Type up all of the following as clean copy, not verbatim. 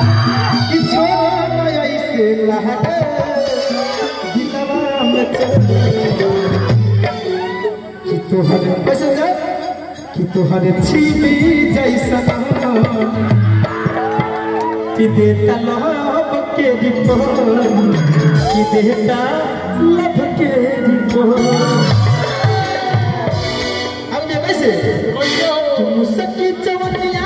कि छोड़ ऐसे लहरे दिलवा में चले कि तोहरे पैसे कि तोहरे छीली जैसा कि देता लव के रिपोर्ट कि देता लव के रिपोर्ट अब ये कैसे कि मुसकी चवनिया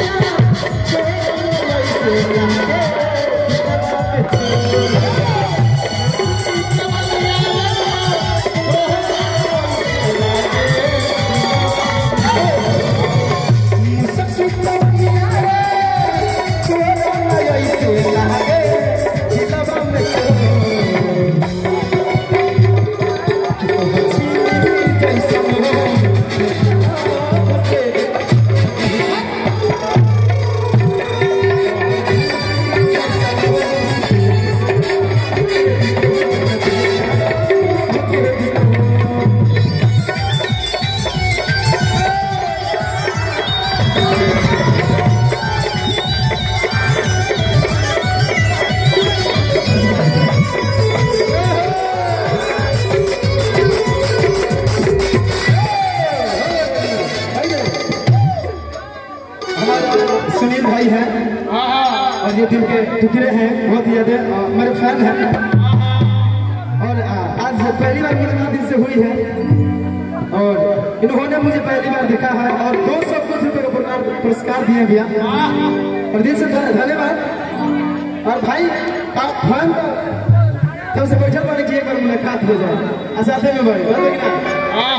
सुनील भाई हैं और ये दिल के टुकड़े हैं, बहुत ही ज्यादा मेरे फैन हैं और आज पहली बार मुलाकात इनसे हुई है और इन्होंने मुझे पहली बार देखा है और 200 कुछ रुपये का पुरस्कार दिए भैया और दिल से धन्यवाद। और भाई आप फैन तब से बैठा पाने की एक बार मुलाकात हो जाए साथे में भाई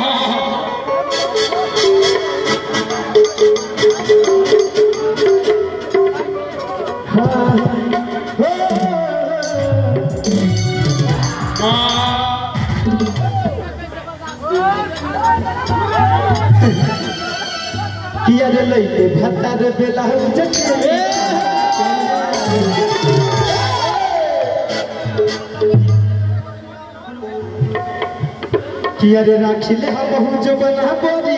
किया रे लइते भत्ता रे बेला जके किया रे राखी ले हम बहु जो बना